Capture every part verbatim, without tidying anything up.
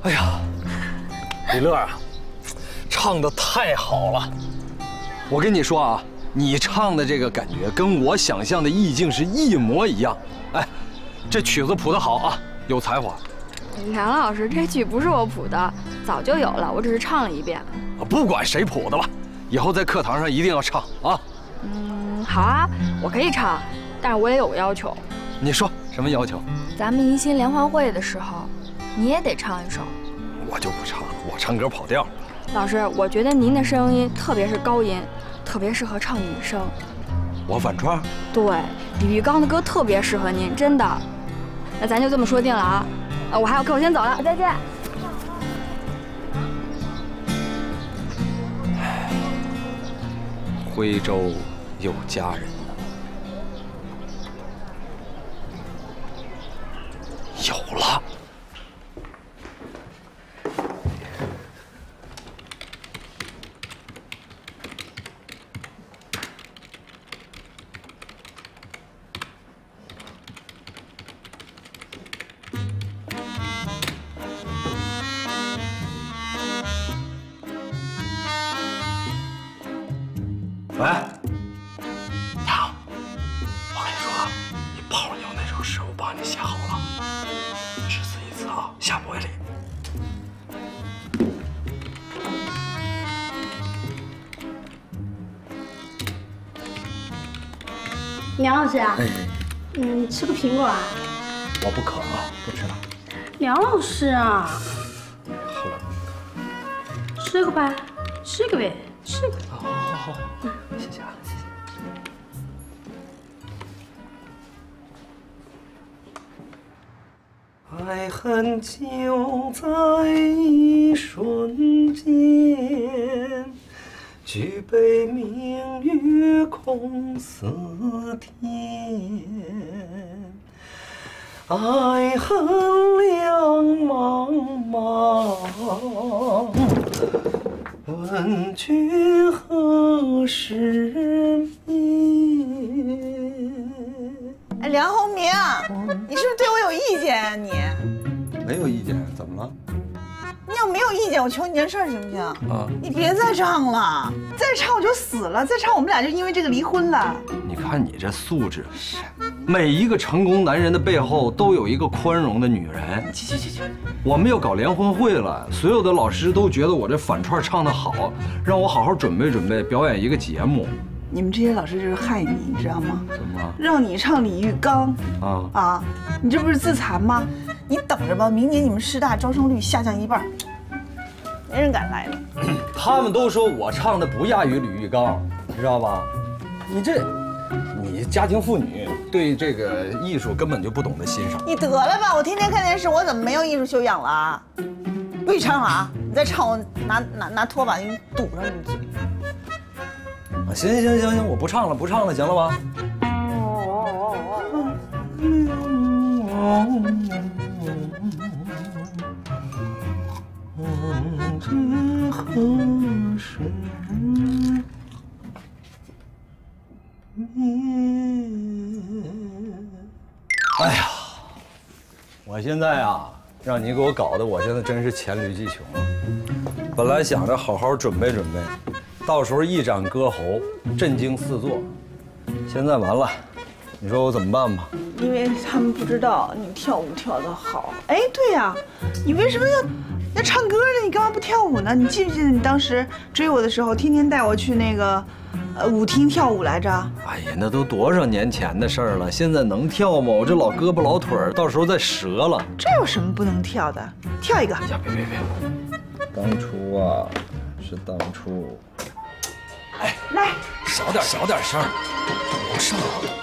哎呀，李乐啊，唱的太好了！我跟你说啊，你唱的这个感觉跟我想象的意境是一模一样。哎，这曲子谱得好啊，有才华。 梁老师，这曲不是我谱的，早就有了，我只是唱了一遍。 不管谁谱的吧，以后在课堂上一定要唱啊。 嗯，好啊，我可以唱，但是我也有个要求。 你说什么要求？咱们迎新联欢会的时候，你也得唱一首。 我就不唱了，我唱歌跑调。 老师，我觉得您的声音，特别是高音，特别适合唱女生。 我反串？ 对，李玉刚的歌特别适合您，真的。那咱就这么说定了啊！啊，我还有课，我先走了，再见。 徽州有佳人。有了。喂，娘，我跟你说，你泡妞那首诗我帮你写好了，只此一次啊，下不为例。 梁老师啊， 哎， 嗯，吃个苹果啊？ 我不渴啊，不吃了。 梁老师啊， 好了， 吃个吧，吃个呗，吃个。 好好好，嗯，谢谢啊，谢谢。爱恨就在一瞬间，举杯明月空似天。爱恨两茫茫，问君何时眠？ 哎，梁鸿明，你是不是对我有意见啊？你没有意见，怎么了？ 你要没有意见，我求你件事儿行不行？ 啊！ 你别再唱了，再唱我就死了，再唱我们俩就因为这个离婚了。 你看你这素质，每一个成功男人的背后都有一个宽容的女人。去去去去！我们要搞联欢会了，所有的老师都觉得我这反串唱得好，让我好好准备准备，表演一个节目。 你们这些老师就是害你，你知道吗？ 怎么了？ 让你唱李玉刚啊啊！你这不是自残吗？你等着吧，明年你们师大招生率下降一半，没人敢来了。 他们都说我唱的不亚于李玉刚，你知道吧？你这，你家庭妇女对这个艺术根本就不懂得欣赏。 你得了吧！我天天看电视，我怎么没有艺术修养了啊？不许唱了啊！你再唱，我拿拿拿拖把给你堵上你嘴。 啊，行行行行，我不唱了，不唱了，行了吧？哎呀，我现在啊，让你给我搞得，我现在真是黔驴技穷了。本来想着好好准备准备，到时候一展歌喉，震惊四座。现在完了，你说我怎么办吧？ 因为他们不知道你跳舞跳得好。哎，对呀，你为什么要要唱歌呢？你干嘛不跳舞呢？你记不记得你当时追我的时候，天天带我去那个呃舞厅跳舞来着？ 哎呀，那都多少年前的事儿了，现在能跳吗？我这老胳膊老腿儿，到时候再折了。 这有什么不能跳的？跳一个。 呀，别别别！当初啊，是当初。哎， 来， 小点小点声，不上。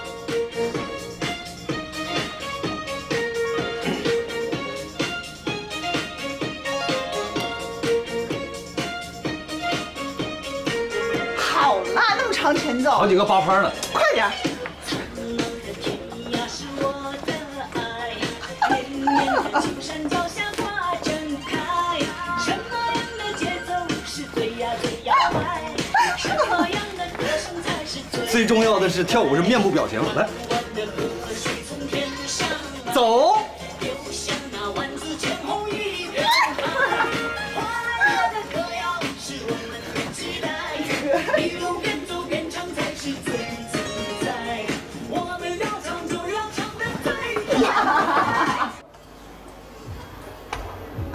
好啦，那么长前奏， 好几个八拍呢， 快点。 最重要的是跳舞是面部表情，来，走。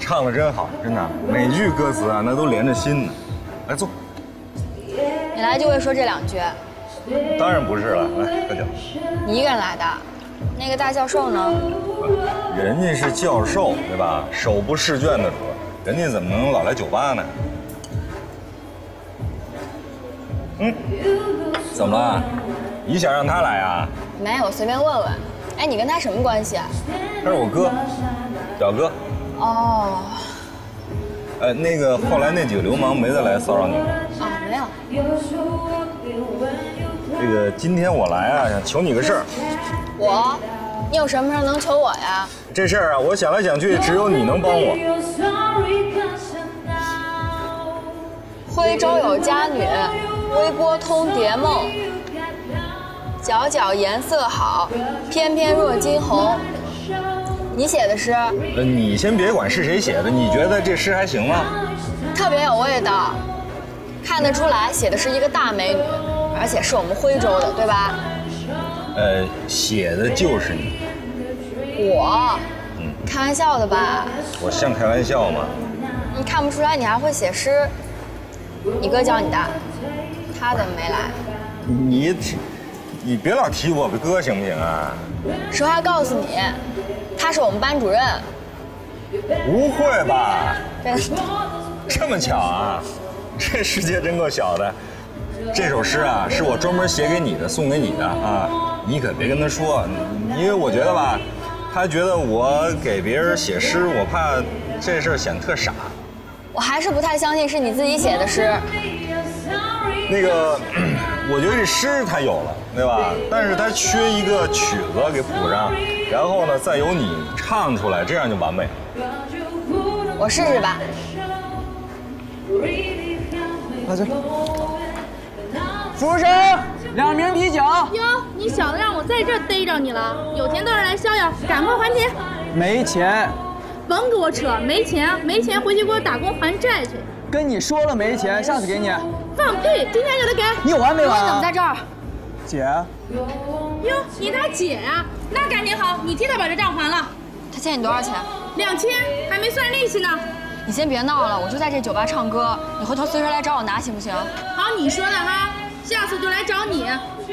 唱的真好，真的，每句歌词啊，那都连着心呢。来坐。 你来就会说这两句？ 当然不是了，来喝酒。 你一个人来的？那个大教授呢？ 人家是教授，对吧？手不释卷的主，人家怎么能老来酒吧呢？嗯，怎么了？你想让他来啊？ 没有，我随便问问。哎，你跟他什么关系啊？ 他是我哥，表哥。 哦。 呃，那个后来那几个流氓没再来骚扰你吗？ 啊，没有。 这个今天我来啊，想求你个事儿。 我？你有什么事能求我呀？ 这事儿啊，我想来想去，只有你能帮我。 徽州有佳女，微波通蝶梦。皎皎颜色好，翩翩若惊鸿。你写的诗？ 呃，你先别管是谁写的，你觉得这诗还行吗？ 特别有味道，看得出来写的是一个大美女，而且是我们徽州的，对吧？ 呃，写的就是你。 我？ 嗯， 开玩笑的吧？ 我像开玩笑吗？ 你看不出来你还会写诗？你哥教你的，他怎么没来？ 你，你别老提我哥行不行啊？ 实话告诉你，他是我们班主任。 不会吧？ 真的？ 这么巧啊？这世界真够小的。这首诗啊，是我专门写给你的，送给你的啊。你可别跟他说，因为我觉得吧，他觉得我给别人写诗，我怕这事儿显得特傻。 我还是不太相信是你自己写的诗。 那个，我觉得这诗他有了，对吧？但是他缺一个曲子给谱上，然后呢，再由你唱出来，这样就完美了。 我试试吧。 来这。服务生，两瓶啤酒。 哟，你小子让我在这儿逮着你了！有钱到这儿来逍遥，赶快还钱。 没钱。 甭给我扯，没钱，没钱回去给我打工还债去。 跟你说了没钱，下次给你。 放屁！今天就得给。 你有完没完？ 你怎么在这儿？ 姐。 哟，你他姐呀？那赶紧好，你替他把这账还了。 他欠你多少钱？ 两千，还没算利息呢。 你先别闹了，我就在这酒吧唱歌，你回头随时来找我拿，行不行？ 好，你说的哈，下次就来找你。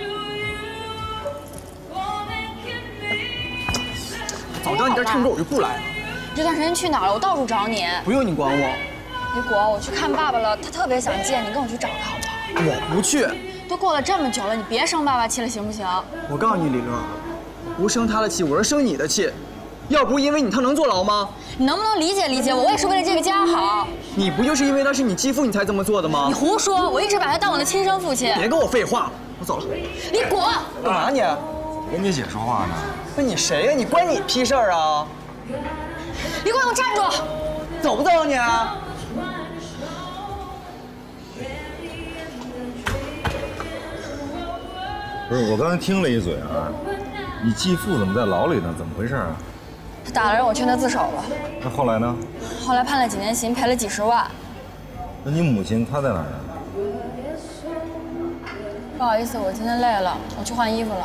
早知道你这唱歌我就不来了。 这段时间去哪儿了？我到处找你。 不用你管我。 李果，我去看爸爸了，他特别想见你，跟我去找他好不好？ 我不去。 都过了这么久了，你别生爸爸气了，行不行？ 我告诉你，李乐，不生他的气，我是生你的气。要不因为你他能坐牢吗？ 你能不能理解理解我？我也是为了这个家好。 你不就是因为他是你继父，你才这么做的吗？ 你胡说！我一直把他当我的亲生父亲。 别跟我废话，我走了。 李果， 干嘛你？ 跟你姐说话呢。 那你谁呀？你关你屁事儿啊！ 李果，给我站住！ 走不走你？ 不是，我刚才听了一嘴啊，你继父怎么在牢里呢？怎么回事啊？ 他打了人，我劝他自首了。 那后来呢？ 后来判了几年刑，赔了几十万。 那你母亲她在哪儿呢？ 不好意思，我今天累了，我去换衣服了。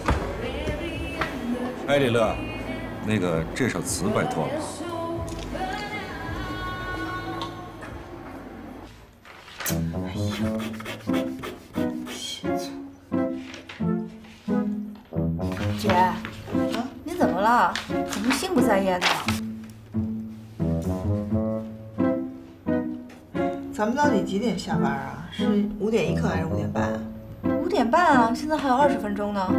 哎，李乐，那个这首词拜托了。 姐，啊，你怎么了？怎么心不在焉的？ 咱们到底几点下班啊？是五点一刻还是五点半啊？ 五点半啊，现在还有二十分钟呢。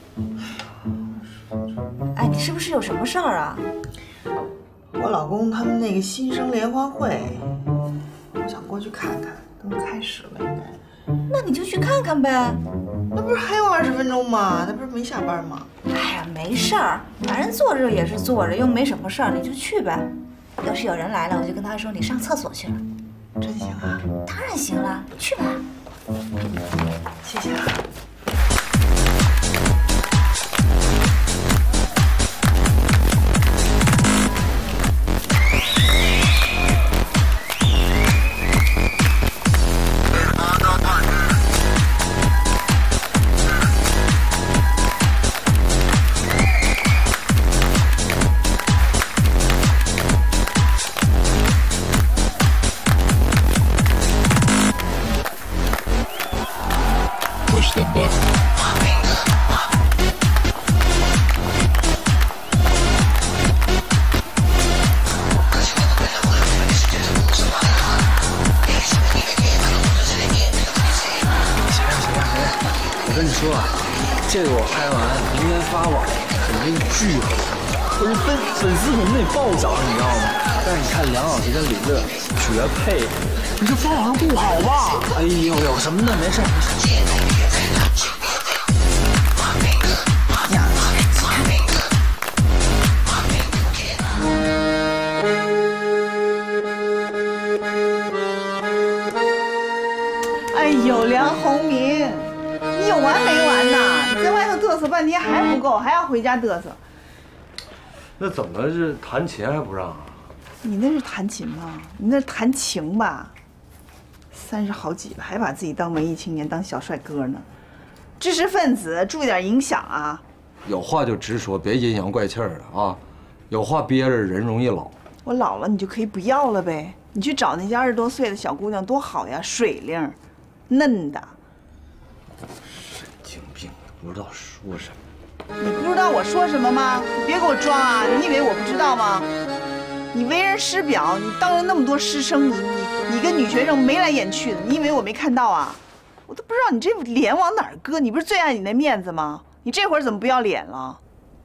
哎，你是不是有什么事儿啊？ 我老公他们那个新生联欢会，我想过去看看，都开始了应该。 那你就去看看呗。 那不是还有二十分钟吗？他不是没下班吗？ 哎呀，没事儿，反正坐着也是坐着，又没什么事儿，你就去呗。要是有人来了，我就跟他说你上厕所去了。 真行啊？ 当然行了，去吧。 谢谢啊。 说啊，这个我拍完明天发网，肯定巨火，我这粉粉丝肯定得暴涨，你知道吗？但是你看梁老师跟李乐绝配，你这发网上不好吧？哎呦呦，什么的，没事没事。 哎呦，梁宏民，你有完没完呐？你在外头嘚瑟半天还不够，还要回家嘚瑟。 那怎么是弹琴还不让啊？ 你那是弹琴吗？你那是弹情吧？三十好几了，还把自己当文艺青年，当小帅哥呢？知识分子，注意点影响啊！ 有话就直说，别阴阳怪气儿的啊！有话憋着，人容易老。 我老了，你就可以不要了呗。你去找那些二十多岁的小姑娘多好呀，水灵。嫩的， 神经病，不知道说什么。 你不知道我说什么吗？你别给我装啊！你以为我不知道吗？你为人师表，你当着那么多师生，你你你跟女学生眉来眼去的，你以为我没看到啊？我都不知道你这脸往哪儿搁。你不是最爱你那面子吗？你这会儿怎么不要脸了？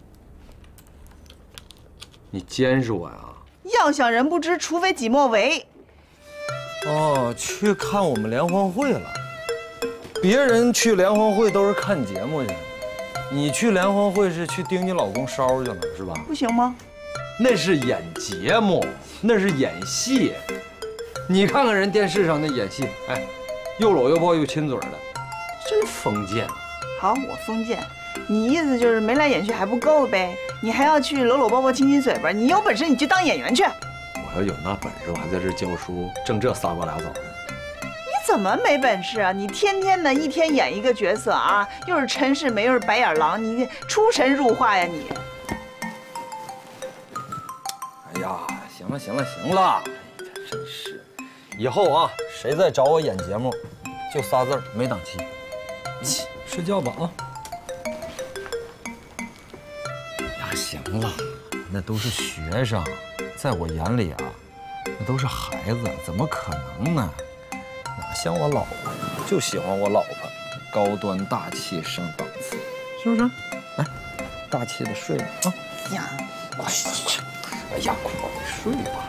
你监视我呀？ 要想人不知，除非己莫为。 哦，去看我们联欢会了。别人去联欢会都是看节目去，你去联欢会是去盯你老公梢去了，是吧？ 不行吗？ 那是演节目，那是演戏。你看看人电视上那演戏，哎，又搂又抱又亲嘴的，真封建。 好，我封建。你意思就是眉来眼去还不够呗？你还要去搂搂抱抱亲亲嘴巴？你有本事你就当演员去。 我要有那本事，我还在这教书，挣这仨瓜俩枣呢。 你怎么没本事啊？你天天的一天演一个角色啊，又是陈世美，又是白眼狼，你出神入化呀你！ 哎呀，行了行了行了，哎呀，真是，以后啊，谁再找我演节目，就仨字儿，没档期。嗯，睡觉吧啊。呀，行了，那都是学生。在我眼里啊，那都是孩子，怎么可能呢？哪像我老婆呀？就喜欢我老婆，高端大气上档次，是不是？来，大气的睡吧啊！呀，快去！哎呀，快睡吧。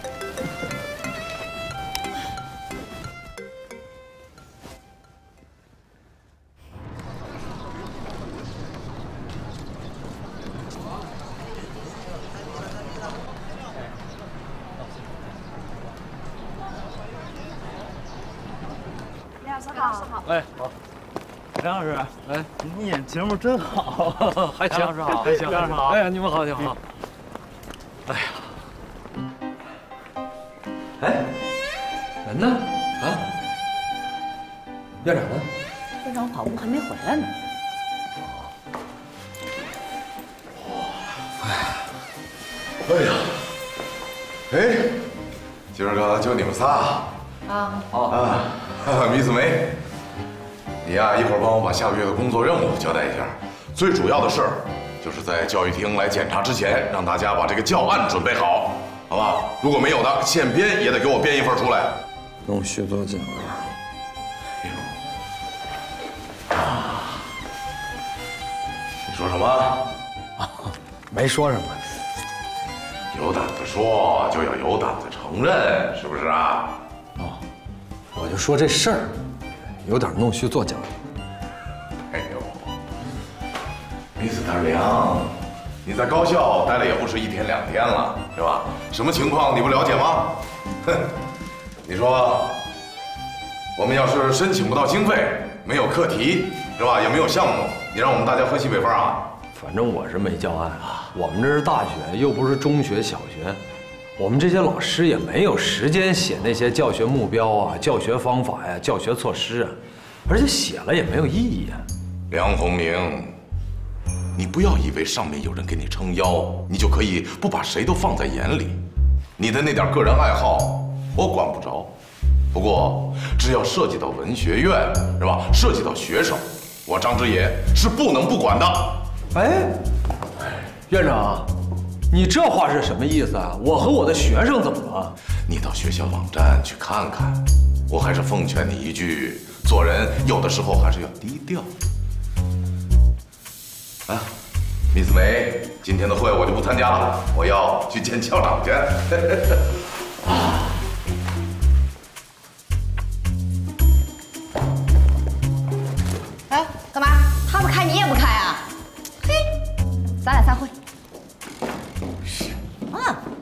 哎，好， 梁老师， 哎， 你演节目真好， 还行， 梁老师好， 还行， 梁老师好。 哎呀，你们好，你们好。哎呀，哎，人呢？啊，院长呢？ 院长跑步还没回来呢。 哎呀，哎，今儿个就你们仨啊啊！米子梅，你呀，一会儿帮我把下个月的工作任务交代一下。最主要的事儿，就是在教育厅来检查之前，让大家把这个教案准备好，好吧？如果没有的，现编也得给我编一份出来。 弄续作奖啊！你说什么？ 啊，没说什么。 有胆子说，就要有胆子承认，是不是啊？ 哦，我就说这事儿，有点弄虚作假。 哎呦，米子大良，你在高校待了也不是一天两天了，是吧？什么情况你不了解吗？哼，你说，我们要是申请不到经费，没有课题，是吧？也没有项目，你让我们大家分析北方啊？ 反正我是没教案啊，我们这是大学，又不是中学、小学，我们这些老师也没有时间写那些教学目标啊、教学方法呀、教学措施啊，而且写了也没有意义啊。 梁鸿明，你不要以为上面有人给你撑腰，你就可以不把谁都放在眼里。你的那点个人爱好，我管不着。不过，只要涉及到文学院，是吧？涉及到学生，我张之野是不能不管的。 哎，院长，你这话是什么意思啊？我和我的学生怎么了？ 你到学校网站去看看。我还是奉劝你一句，做人有的时候还是要低调。 啊，李子梅，今天的会我就不参加了，我要去见校长去。啊。 哎，干嘛？他不开你也不开啊？嘿，咱俩散会。什么？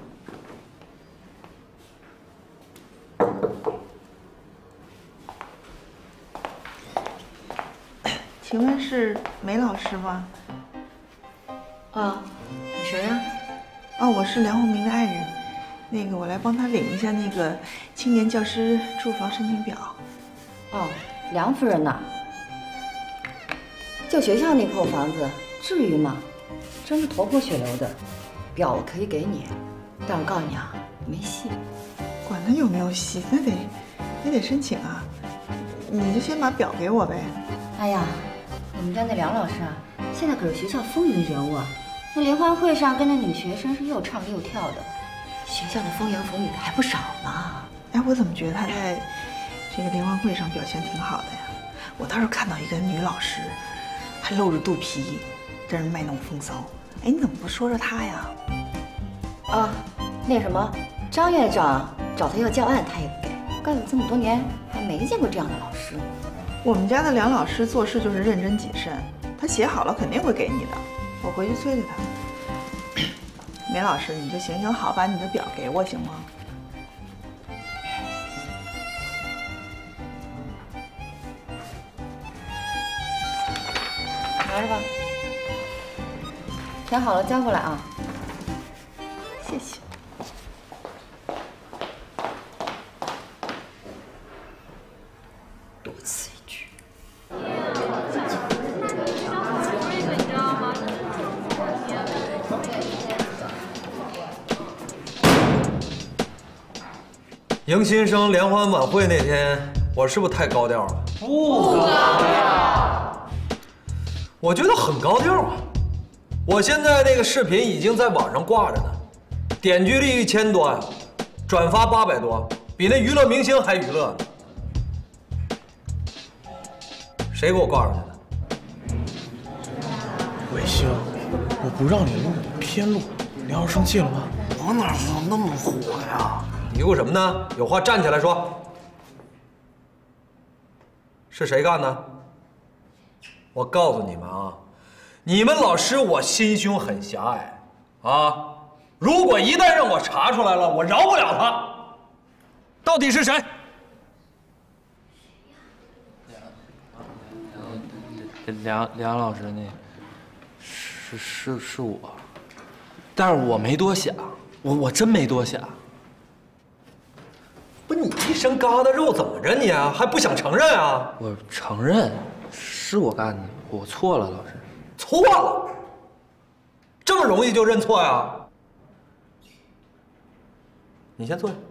请问是梅老师吗？ 啊，你谁呀？ 哦，我是梁宏明的爱人，那个我来帮他领一下那个青年教师住房申请表。 哦，梁夫人呐，就学校那破房子，至于吗？真是头破血流的。表我可以给你，但我告诉你啊，没戏。 管他有没有戏，那得也得申请啊。你就先把表给我呗。 哎呀，我们家那梁老师啊，现在可是学校风云人物啊。那联欢会上跟那女学生是又唱又跳的，学校的风言风语还不少呢。 哎，我怎么觉得他在这个联欢会上表现挺好的呀？我倒是看到一个女老师，还露着肚皮，在那卖弄风骚。哎，你怎么不说说她呀？ 啊，那什么，张院长找他要教案，他也不给。干了这么多年，还没见过这样的老师。 我们家的梁老师做事就是认真谨慎，他写好了肯定会给你的。我回去催催他。梅老师，你就行行好，把你的表给我行吗？ 拿着吧，填好了交过来啊。 谢谢。 多此一举。 迎新生联欢晚会那天，我是不是太高调了？不高调。我觉得很高调啊！我现在那个视频已经在网上挂着呢，点击率一千多呀，转发八百多，比那娱乐明星还娱乐呢。谁给我挂上去的？ 伟星，我不让你录，偏录，梁老师生气了吗？我哪知道那么火呀？ 嘀咕什么呢？有话站起来说。是谁干的？我告诉你们啊，你们老师我心胸很狭隘啊！如果一旦让我查出来了，我饶不了他。到底是谁？ 梁梁老师那，是是是我，但是我没多想，我我真没多想。 不，你一身疙瘩肉怎么着你啊？还不想承认啊？ 我承认，是我干的，我错了，老师。 错了？这么容易就认错呀？你先坐下。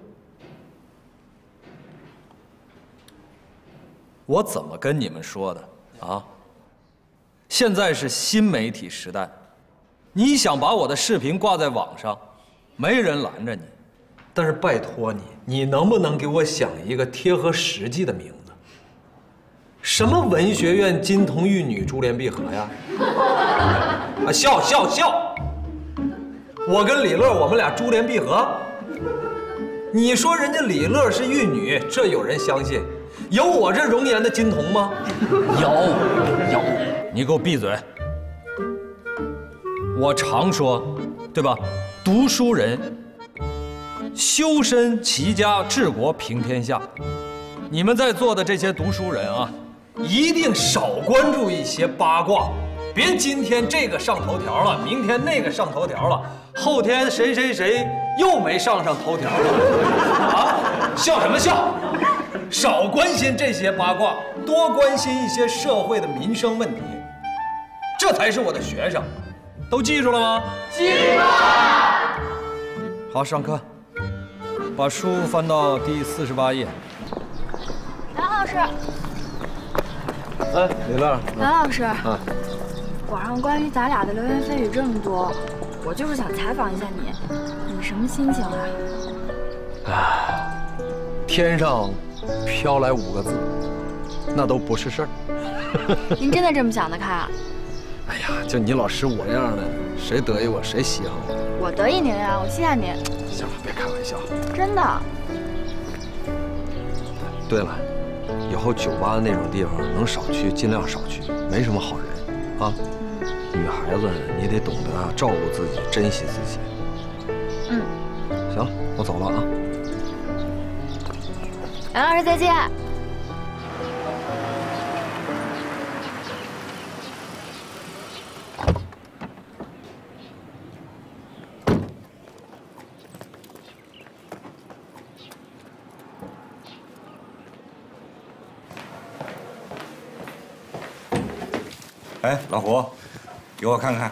我怎么跟你们说的啊？现在是新媒体时代，你想把我的视频挂在网上，没人拦着你。但是拜托你，你能不能给我想一个贴合实际的名字？什么文学院金童玉女珠联璧合呀？啊，笑笑笑！我跟李乐，我们俩珠联璧合？你说人家李乐是玉女，这有人相信？有我这容颜的金童吗？有有。你给我闭嘴！我常说，对吧？读书人。修身齐家治国平天下，你们在座的这些读书人啊，一定少关注一些八卦，别今天这个上头条了，明天那个上头条了，后天谁谁谁又没上上头条了，啊？笑什么笑？少关心这些八卦，多关心一些社会的民生问题，这才是我的学生，都记住了吗？记住了。好，上课。把书翻到第四十八页。 梁老师， 哎，李乐。 梁老师，啊，网上关于咱俩的流言蜚语这么多，我就是想采访一下你，你什么心情啊？ 啊，天上飘来五个字，那都不是事儿。 您真的这么想得开啊？ 哎呀，就你老师我这样的，谁得意我谁稀罕我。 我得意您呀，我稀罕您。 行了，别开玩笑。 真的。 对了，以后酒吧那种地方能少去尽量少去，没什么好人啊。女孩子你得懂得啊，照顾自己，珍惜自己。 嗯。 行了，我走了啊。 杨老师再见。 哎，老胡，给我看看。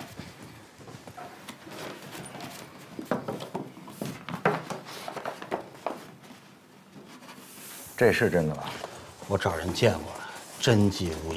这是真的吧？ 我找人见过了，真迹无疑。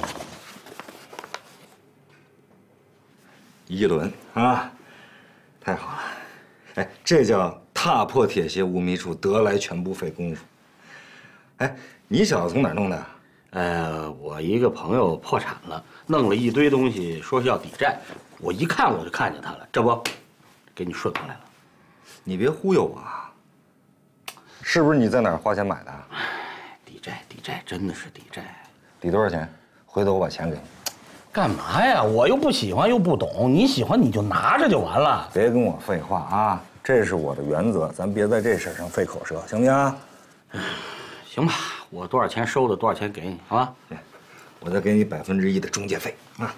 一轮啊，太好了！哎，这叫踏破铁鞋无觅处，得来全不费工夫。哎，你小子从哪儿弄的？ 呃，我一个朋友破产了，弄了一堆东西，说是要抵债。我一看我就看见他了，这不，给你顺过来了。 你别忽悠我啊！是不是你在哪儿花钱买的？ 抵债，抵债，真的是抵债。 抵多少钱？回头我把钱给你。 干嘛呀？我又不喜欢又不懂，你喜欢你就拿着就完了。 别跟我废话啊！这是我的原则，咱别在这事上费口舌，行不行？ 行吧，我多少钱收的，多少钱给你，好吧？ 我再给你百分之一的中介费啊。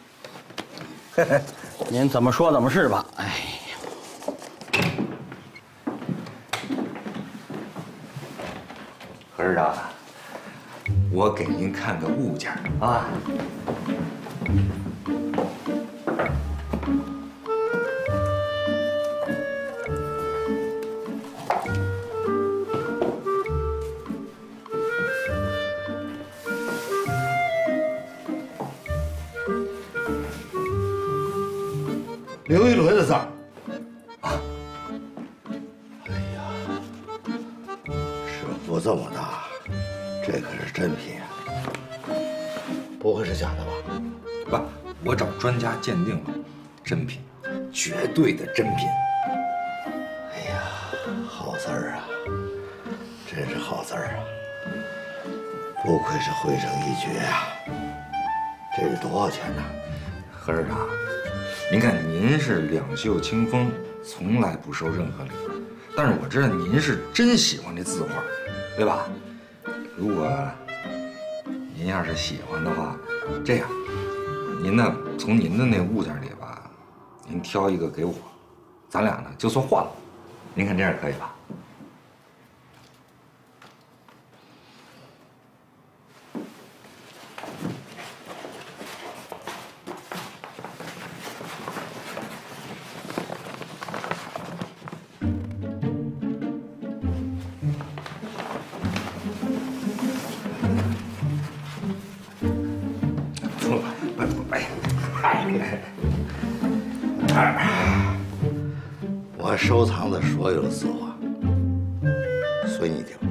您怎么说怎么是吧？哎呀， 何市长，我给您看个物件啊。 刘一伦的字儿啊！ 哎呀，尺幅这么大，这可是真品啊！不会是假的吧？ 不，我找专家鉴定了，真品，绝对的真品。 哎呀，好字儿啊，真是好字儿啊！不愧是回城一绝啊！这是多少钱呢？ 何市长。您看，您是两袖清风，从来不收任何礼，但是我知道您是真喜欢这字画，对吧？如果您要是喜欢的话，这样，您呢从您的那物件里吧，您挑一个给我，咱俩呢就算换了，您看这样可以吧？ 我收藏的所有的字画，随你挑。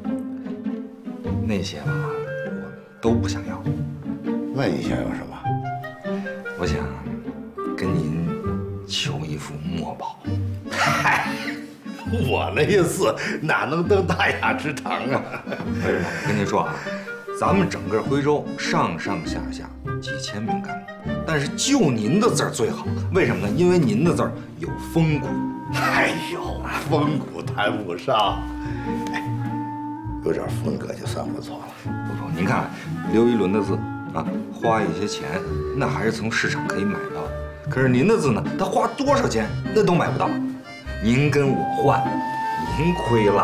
那些吧，我都不想要。 那你想要什么？ 我想跟您求一幅墨宝。 嗨，我那些字哪能登大雅之堂啊？ 我跟您说啊，咱们整个徽州上上下下几千名干部，但是就您的字儿最好。为什么呢？因为您的字儿有风骨。 哎呦，风骨谈不上，哎，有点风格就算不错了。 不不，您看刘一伦的字啊，花一些钱，那还是从市场可以买到的。可是您的字呢，他花多少钱那都买不到。您跟我换，您亏了。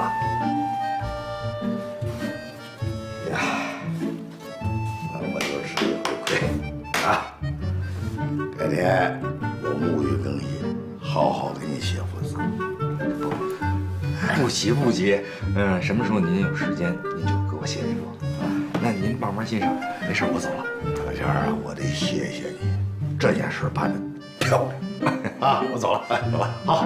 呀，那我就吃一回亏啊！改天我沐浴更衣，好好给你写幅字。 不急不急，嗯，什么时候您有时间，您就给我写一幅啊。那您慢慢欣赏，没事，我走了。 大仙儿啊，我得谢谢你，这件事办得漂亮啊！我走了，哎，走了，好。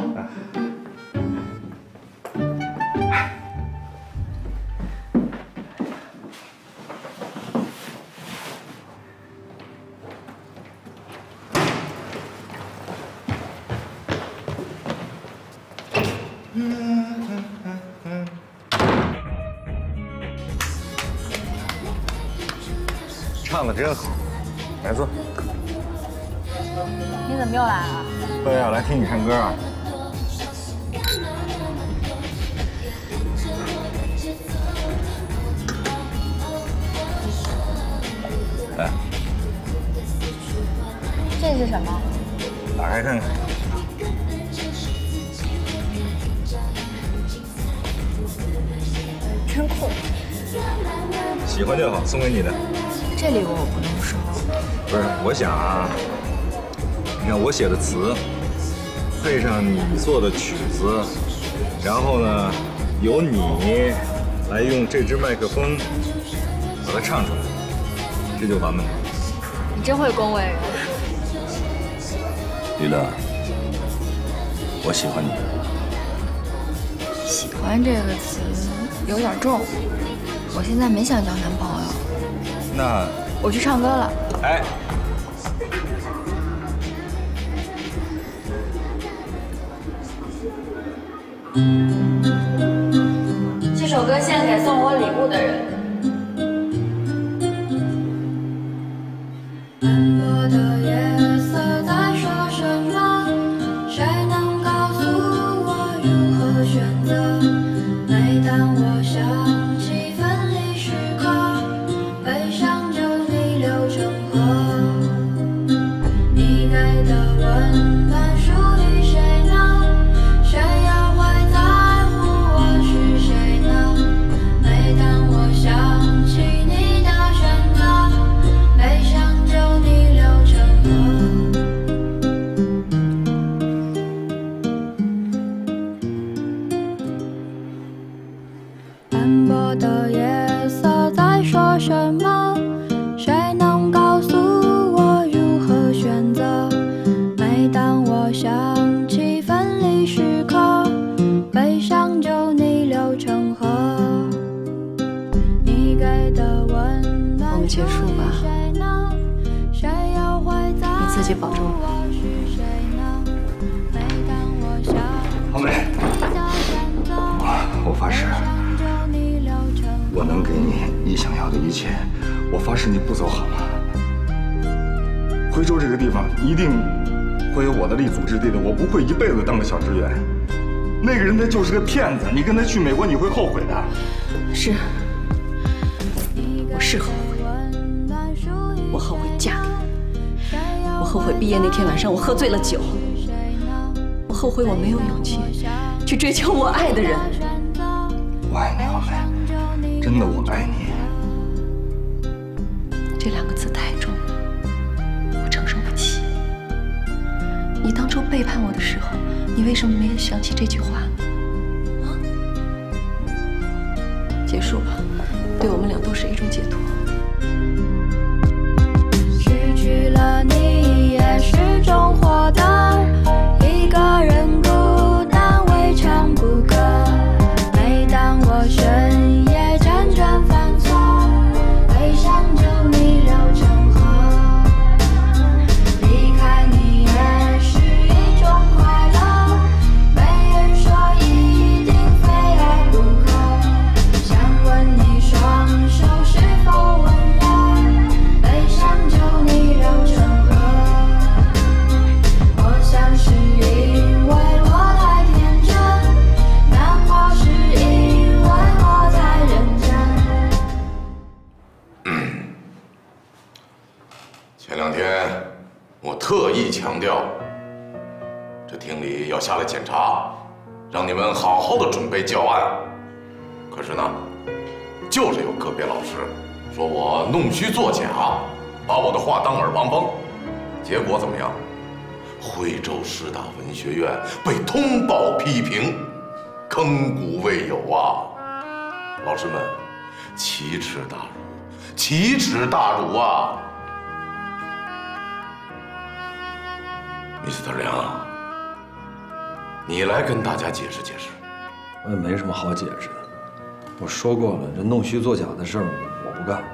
唱的真好，来坐。 你怎么又来了？ 对呀，来听你唱歌啊。来， 这是什么？ 打开看看。 真酷。 喜欢就好，送给你的。 这礼物我不能收。 不是，我想啊，你看我写的词，配上你做的曲子，然后呢，由你来用这支麦克风把它唱出来，这就完美了。 你真会恭维人。 李乐，我喜欢你。 喜欢这个词有点重，我现在没想交男朋友。 那我去唱歌了。 哎。 这首歌献给送我礼物的人。斑驳的夜色在说什么？谁能告诉我如何选择？每当我想起分离时刻，悲伤就逆流成河。你给的温暖属于谁呢？谁又会在乎我是谁呢？每当我想起你的选择，悲伤就逆流成河。斑驳的夜色在说什么？谁能告诉我如何选择？每当我想起分离时刻，悲伤就逆流成河。你给的温暖，我们结束吧。你自己保重。 好美，我发誓，我能给你你想要的一切。我发誓你不走好吗？徽州这个地方一定会有我的立足之地的，我不会一辈子当个小职员。那个人他就是个骗子，你跟他去美国你会后悔的。 是，我是后悔，我后悔嫁给你，我后悔毕业那天晚上我喝醉了酒，我后悔我没有勇气去追求我爱的人。 我爱你，浩梅，真的我爱你。 这两个字太重了，我承受不起。你当初背叛我的时候，你为什么没有想起这句话呢？啊，结束吧，对我们俩都是一种解脱。 失去了你也是种获得，一个人孤单未尝不可。每当我深夜辗转反侧，悲伤就逆流成河。离开你也是一种快乐，没人说一定非爱不可。想问你双手是否温热，悲伤就逆流成河。我想是因为我太天真，难过是因为我太认真。 前两天我特意强调，这厅里要下来检查，让你们好好的准备教案。可是呢，就是有个别老师说我弄虚作假，把我的话当耳旁风，结果怎么样？徽州师大文学院被通报批评，坑儒未有啊！老师们，奇耻大辱，奇耻大辱啊！Mister 梁，你来跟大家解释解释。 我也没什么好解释的，我说过了，这弄虚作假的事儿我不干。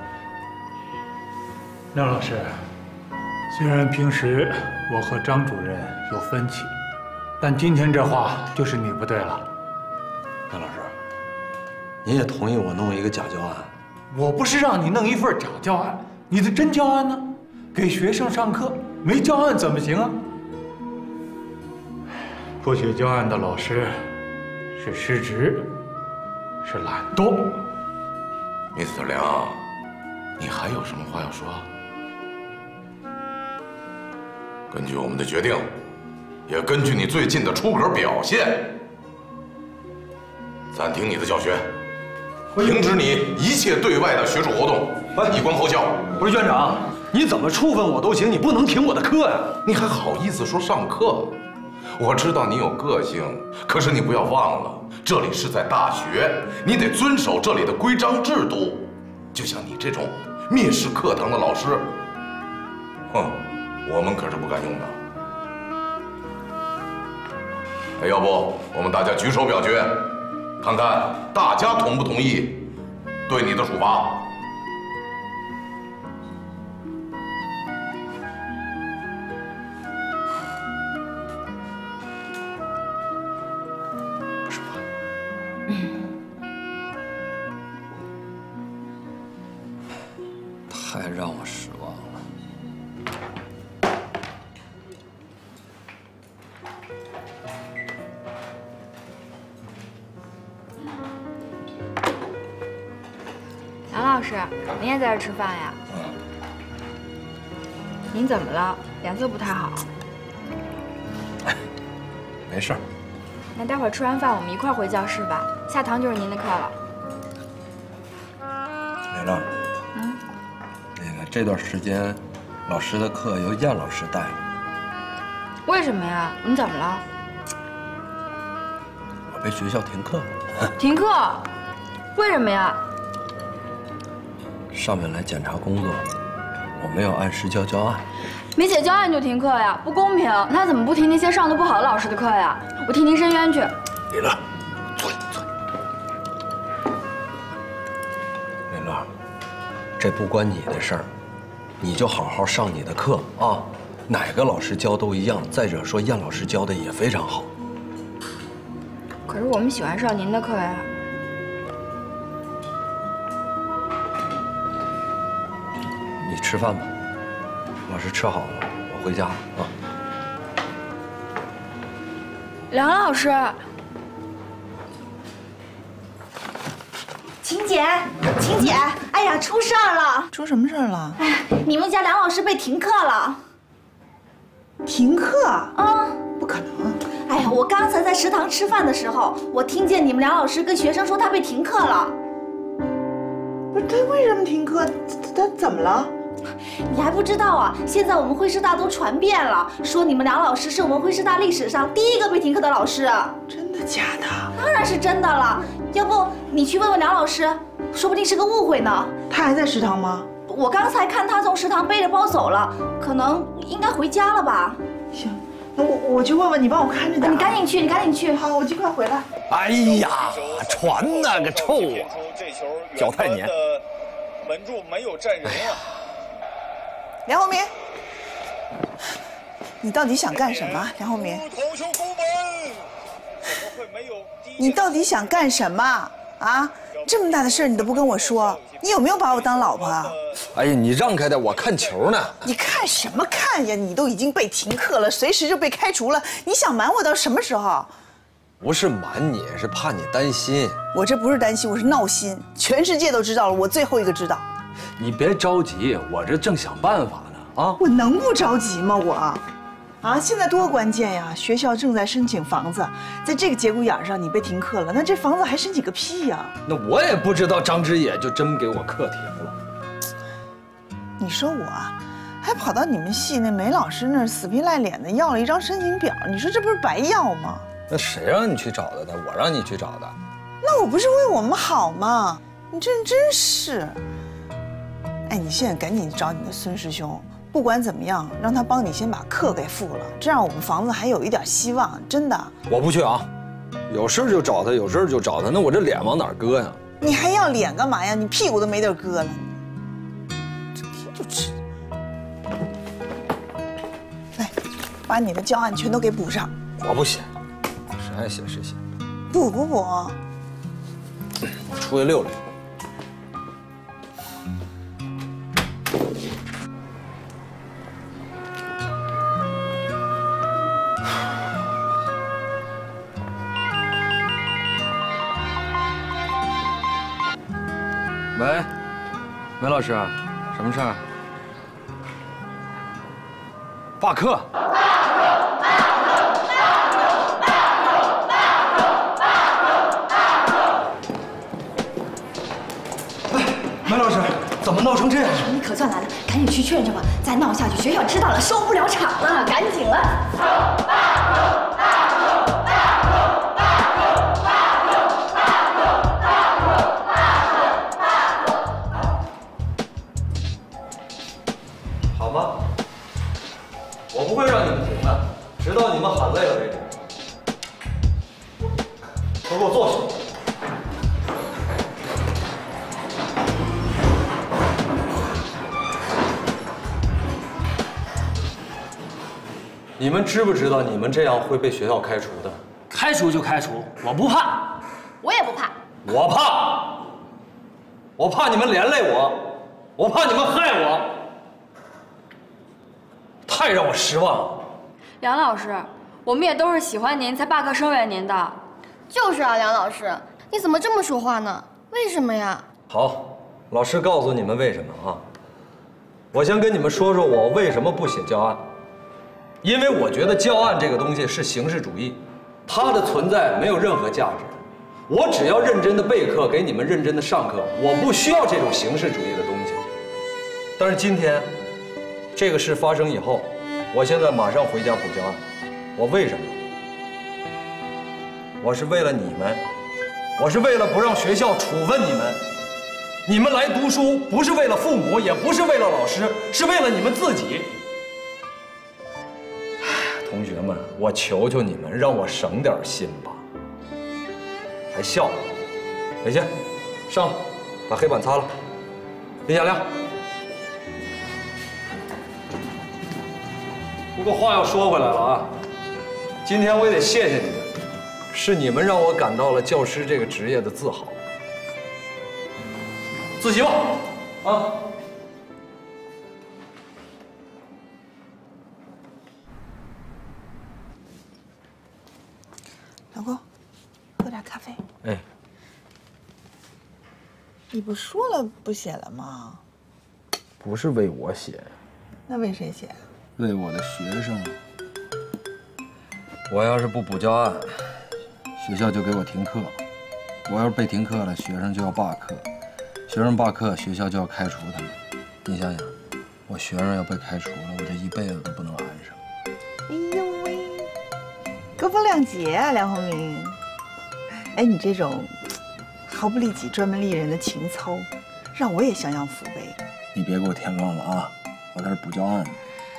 梁老师，虽然平时我和张主任有分歧，但今天这话就是你不对了。 梁老师，您也同意我弄一个假教案？ 我不是让你弄一份假教案， 你的真教案呢？给学生上课没教案怎么行啊？不写教案的老师是失职，是懒惰。 mister 梁，你还有什么话要说？根据我们的决定，也根据你最近的出格表现，暂停你的教学，停止你一切对外的学术活动，以观后效。 不是院长，你怎么处分我都行，你不能停我的课呀！ 你还好意思说上课？我知道你有个性，可是你不要忘了，这里是在大学，你得遵守这里的规章制度。就像你这种蔑视课堂的老师，哼，我们可是不敢用的。哎，要不我们大家举手表决，看看大家同不同意对你的处罚。 太让我失望了。 梁老师，您也在这吃饭呀？ 嗯。 您怎么了？脸色不太好。 没事儿。 那待会儿吃完饭我们一块儿回教室吧，下堂就是您的课了。 磊乐。 嗯。 那个这段时间，老师的课由燕老师带了。 为什么呀？你怎么了？ 我被学校停课了。 停课？为什么呀？ 上面来检查工作，我没有按时交教案。 没写教案就停课呀？不公平！那怎么不停那些上的不好的老师的课呀？我替您申冤去。 磊乐，坐坐。磊乐，这不关你的事儿，你就好好上你的课啊。哪个老师教都一样。再者说，燕老师教的也非常好。 可是我们喜欢上您的课呀。 你吃饭吧，老师吃好了，我回家了啊。 梁老师， 晴姐，晴姐，哎呀，出事儿了！ 出什么事儿了？ 哎，你们家梁老师被停课了。 停课？ 啊， 不可能！ 哎呀，我刚才在食堂吃饭的时候，我听见你们梁老师跟学生说他被停课了。 不是，他为什么停课？他他怎么了？ 你还不知道啊？现在我们徽师大都传遍了，说你们梁老师是我们徽师大历史上第一个被停课的老师。 真的假的？ 当然是真的了。要不你去问问梁老师，说不定是个误会呢。 他还在食堂吗？ 我刚才看他从食堂背着包走了，可能应该回家了吧。 行，那我我去问问，你帮我看着点。 你赶紧去，你赶紧去。 好，我尽快回来。 哎呀，传那个臭啊！脚太黏。 门柱没有站人啊。 梁宏民，你到底想干什么？梁宏民，你到底想干什么啊？这么大的事儿你都不跟我说，你有没有把我当老婆啊？ 哎呀，你让开点，我看球呢。 你看什么看呀？你都已经被停课了，随时就被开除了，你想瞒我到什么时候？ 不是瞒你，是怕你担心。 我这不是担心，我是闹心。全世界都知道了，我最后一个知道。 你别着急，我这正想办法呢啊！ 我能不着急吗？我，啊，现在多关键呀！学校正在申请房子，在这个节骨眼上你被停课了，那这房子还申请个屁呀！ 那我也不知道张之野就真给我课停了。 你说我还跑到你们系那梅老师那儿死皮赖脸的要了一张申请表，你说这不是白要吗？ 那谁让你去找的呢？我让你去找的。 那我不是为我们好吗？你这真是……哎，你现在赶紧找你的孙师兄，不管怎么样，让他帮你先把课给付了，这样我们房子还有一点希望。真的， 我不去啊，有事就找他，有事就找他，那我这脸往哪儿搁呀？ 你还要脸干嘛呀？你屁股都没地儿搁了，整天就吃。来，把你的教案全都给补上。 我不写，谁爱写谁写。 补不补？ 我出去溜溜。 喂，梅老师，什么事儿？罢课。 梅老师，怎么闹成这样？ 你可算来了，赶紧去确认去吧！再闹下去，学校知道了收不了场了，赶紧了。 好吗？我不会让你们停的，直到你们喊累了为止。都给我坐下！你们知不知道你们这样会被学校开除的？ 开除就开除，我不怕。 我也不怕。 我怕，我怕你们连累我，我怕你们害我，太让我失望了。 梁老师，我们也都是喜欢您才罢课声援您的。 就是啊，梁老师，你怎么这么说话呢？为什么呀？ 好，老师告诉你们为什么啊？我先跟你们说说我为什么不写教案。因为我觉得教案这个东西是形式主义，它的存在没有任何价值。我只要认真的备课，给你们认真的上课，我不需要这种形式主义的东西。但是今天，这个事发生以后，我现在马上回家补教案。我为什么？我是为了你们，我是为了不让学校处分你们。你们来读书不是为了父母，也不是为了老师，是为了你们自己。同学们，我求求你们，让我省点心吧。还笑？伟杰，上来，把黑板擦了。林小亮。不过话又说回来了啊，今天我也得谢谢你们，是你们让我感到了教师这个职业的自豪。自习吧，啊。 老公，喝点咖啡。 哎， 你不说了不写了吗？ 不是为我写， 那为谁写？ 为我的学生。我要是不补教案，学校就给我停课；我要是被停课了，学生就要罢课；学生罢课，学校就要开除他们。你想想，我学生要被开除了，我这一辈子都不能安生。 哎呦喂！各方谅解啊，梁鸿明。哎，你这种毫不利己、专门利人的情操，让我也想想抚慰。 你别给我添乱了啊！我在这补教案呢。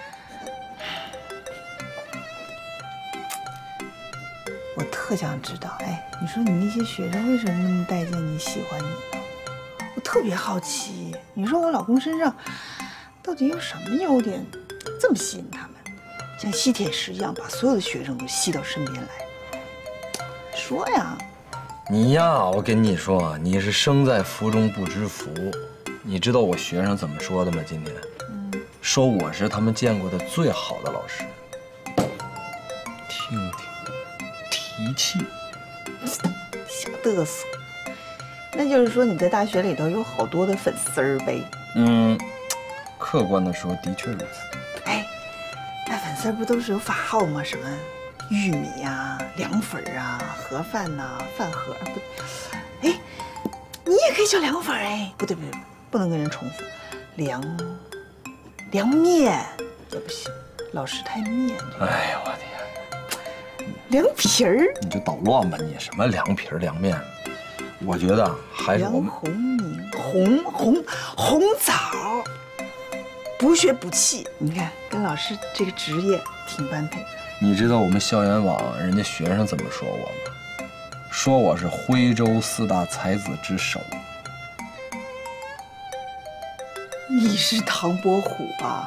我特想知道，哎，你说你那些学生为什么那么待见你、喜欢你呢？我特别好奇。你说我老公身上到底有什么优点，这么吸引他们？像吸铁石一样把所有的学生都吸到身边来。说呀！ 你呀，我跟你说，你是生在福中不知福。你知道我学生怎么说的吗？今天，嗯、说我是他们见过的最好的老师。听听，提气， 小嘚瑟。那就是说你在大学里头有好多的粉丝儿呗？ 嗯，客观的说，的确如此。 哎，那粉丝不都是有法号吗？什么玉米呀、啊、凉粉啊、盒饭呐、啊、饭盒不？哎，你也可以叫凉粉哎，不对不对，不能跟人重复。凉凉面也不行，老师太面。 哎呀，我天！ 凉皮儿， 你就捣乱吧你！什么凉皮儿、凉面？我觉得还是我们梁鸿明红红红枣，补血补气。你看，跟老师这个职业挺般配。 你知道我们校园网人家学生怎么说我吗？说我是徽州四大才子之首。 你是唐伯虎吧？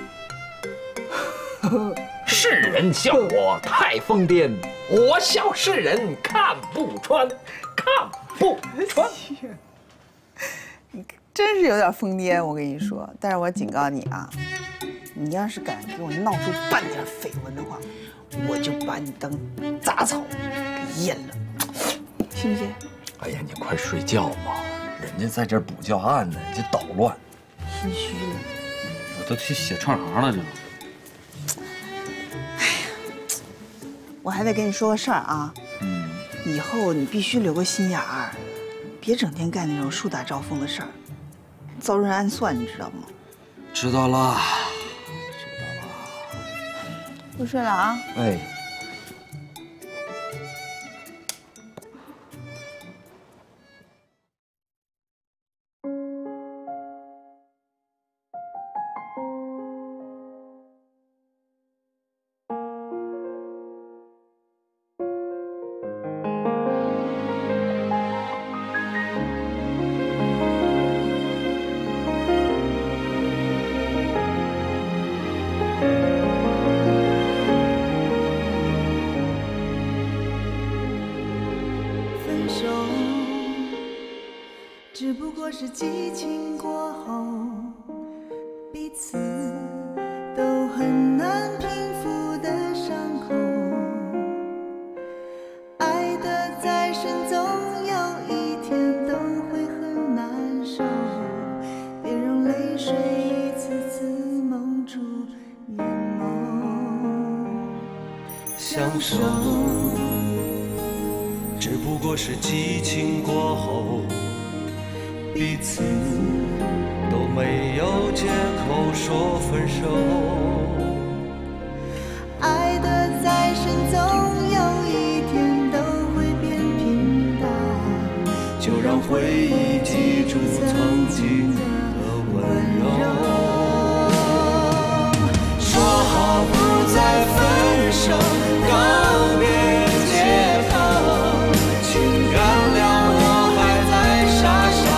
世人笑我太疯癫，我笑世人看不穿，看不穿。 你真是有点疯癫，我跟你说。但是我警告你啊，你要是敢给我闹出半点绯闻的话，我就把你当杂草给阉了，信不信？ 哎呀，你快睡觉吧。 人家在这儿补教案呢，就捣乱。 心虚了。 我都去写串行了，这都。 我还得跟你说个事儿啊。嗯。以后你必须留个心眼儿，别整天干那种树大招风的事儿，遭人暗算，你知道吗？ 知道了。 不睡了啊！ 哎， 只不过是激情过后，彼此都很难平复的伤口。爱的再深，总有一天都会很难受。别让泪水一次次蒙住眼眸。 相守，只不过是激情过后。 彼此都没有借口说分手， 爱的再深，总有一天都会变平淡。 就让回忆记住曾经的温柔。说好不再分手，告别借口，请原谅我还在傻傻。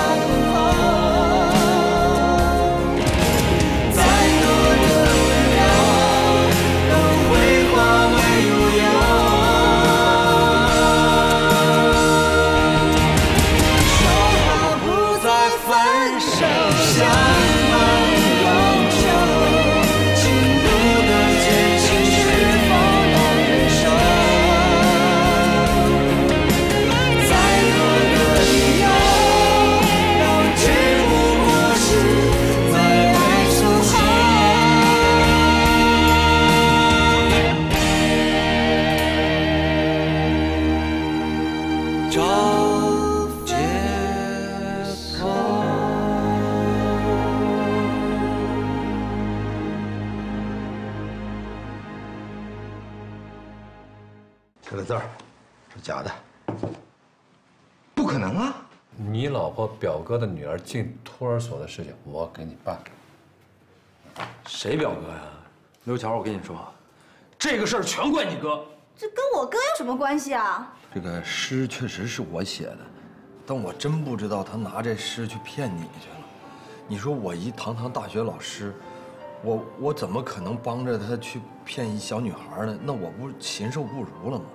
这个字儿是假的，不可能啊！ 你老婆表哥的女儿进托儿所的事情，我给你办。 谁表哥呀？刘桥，我跟你说，这个事儿全怪你哥。 这跟我哥有什么关系啊？ 这个诗确实是我写的，但我真不知道他拿这诗去骗你去了。你说我一堂堂大学老师，我我怎么可能帮着他去骗一小女孩呢？那我不禽兽不如了吗？